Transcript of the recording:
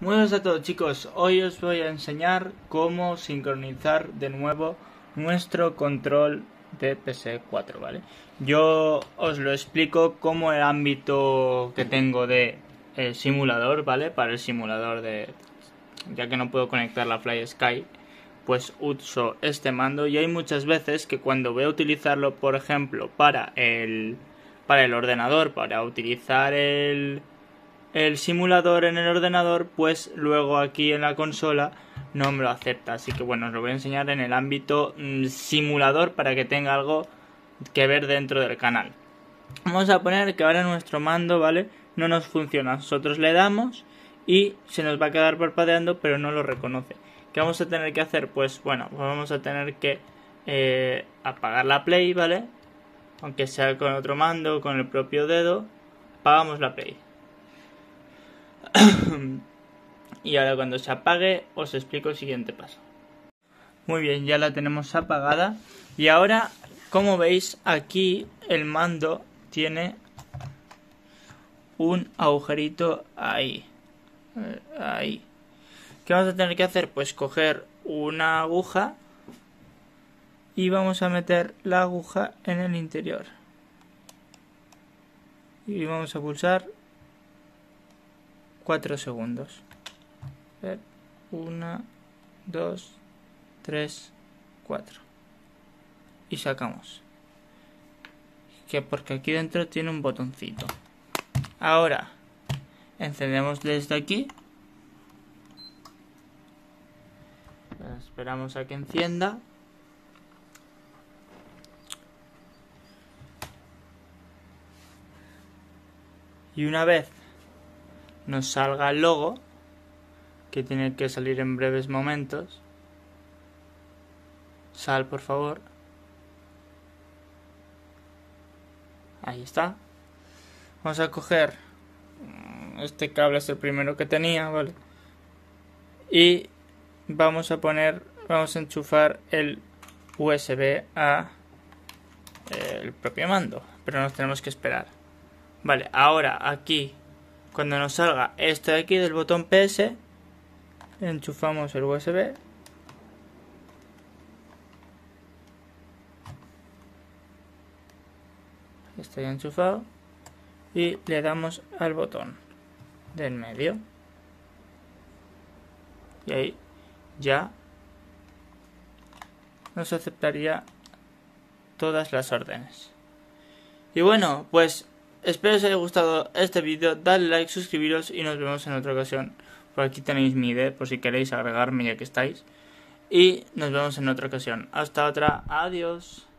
Muy buenas a todos, chicos, hoy os voy a enseñar cómo sincronizar de nuevo nuestro control de PS4, ¿vale? Yo os lo explico como el ámbito que tengo de simulador, ¿vale? Para el simulador ya que no puedo conectar la FlySky, pues uso este mando, y hay muchas veces que cuando voy a utilizarlo, por ejemplo, para el ordenador, para utilizar el simulador en el ordenador, pues luego aquí en la consola no me lo acepta. Así que bueno, os lo voy a enseñar en el ámbito simulador para que tenga algo que ver dentro del canal. Vamos a poner que ahora nuestro mando, ¿vale?, no nos funciona. Nosotros le damos y se nos va a quedar parpadeando, pero no lo reconoce. ¿Qué vamos a tener que hacer? Pues bueno, vamos a tener que apagar la Play, ¿vale? Aunque sea con otro mando, con el propio dedo, apagamos la Play. Y ahora cuando se apague os explico el siguiente paso. Muy bien, ya la tenemos apagada. Y ahora, como veis, aquí el mando tiene un agujerito ahí. Ahí. ¿Qué vamos a tener que hacer? Pues coger una aguja y vamos a meter la aguja en el interior. Y vamos a pulsar 4 segundos. 1, 2, 3, 4. Y sacamos. Porque aquí dentro tiene un botoncito. Ahora encendemos desde aquí. Esperamos a que encienda. Y una vez nos salga el logo, que tiene que salir en breves momentos. Sal, por favor. Ahí está. Vamos a coger este cable, es el primero que tenía, ¿vale? Y vamos a enchufar el USB a el propio mando, pero nos tenemos que esperar. Vale, ahora aquí, cuando nos salga esto de aquí del botón PS, enchufamos el USB. Está ya enchufado. Y le damos al botón del medio. Y ahí ya nos aceptaría todas las órdenes. Y bueno, pues espero os haya gustado este vídeo. Dadle like, suscribiros y nos vemos en otra ocasión. Por aquí tenéis mi ID por si queréis agregarme ya que estáis. Y nos vemos en otra ocasión. Hasta otra. Adiós.